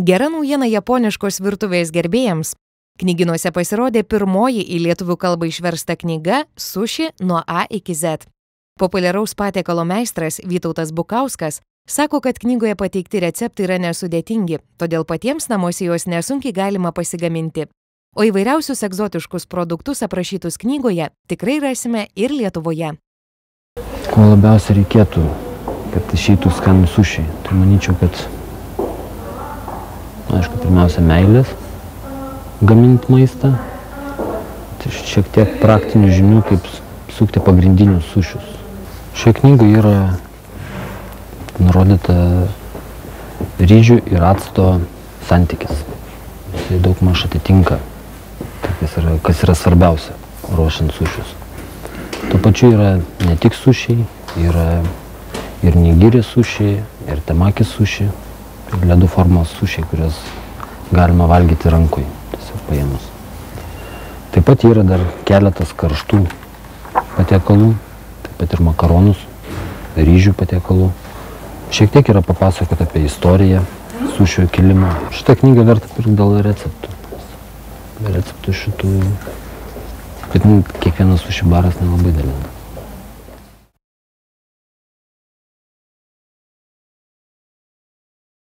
Gera naujiena japoniškos virtuvės gerbėjams. Knygynuose pasirodė pirmoji į lietuvių kalbą išversta knyga Suši nuo A iki Z. Populiaraus patiekalo meistras Vytautas Bukauskas sako, kad knygoje pateikti receptai yra nesudėtingi, todėl patiems namuose juos nesunkiai galima pasigaminti. O įvairiausius egzotiškus produktus aprašytus knygoje tikrai rasime ir Lietuvoje. Ko labiausiai reikėtų, kad išeitų skanų sušiai? Tai manyčiau, kad aišku, pirmiausia, meilės gaminti maistą. Tai šiek tiek praktinių žinių, kaip sukti pagrindinius sušius. Šioje knygoje yra nurodyta ryžių ir acto santykis. Tai daug maž atitinka, kas yra svarbiausia ruošiant sušius. Tuo pačiu yra ne tik sušiai, yra ir nigiri sušiai, ir temaki sušiai, ir ledų formos sušiai, kurias galima valgyti rankui, tiesiog paėmus. Taip pat yra dar keletas karštų patiekalų, taip pat ir makaronus, ryžių patiekalų. Šiek tiek yra papasakota apie istoriją sušio kilimo. Šitą knygą verta pirkti dėl receptų. Receptų šitų, kad kiekvienas suši baras nelabai dalina.